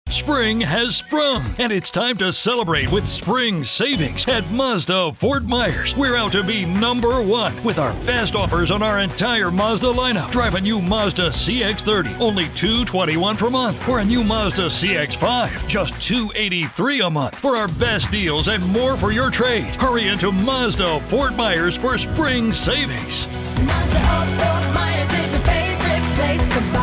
Spring has sprung, and it's time to celebrate with spring savings at Mazda of Fort Myers. We're out to be #1 with our best offers on our entire Mazda lineup. Drive a new Mazda CX-30, only $221 per month, or a new Mazda CX-5, just $283 a month. For our best deals and more for your trade, hurry into Mazda of Fort Myers for spring savings. Mazda of Fort Myers is your favorite place to buy.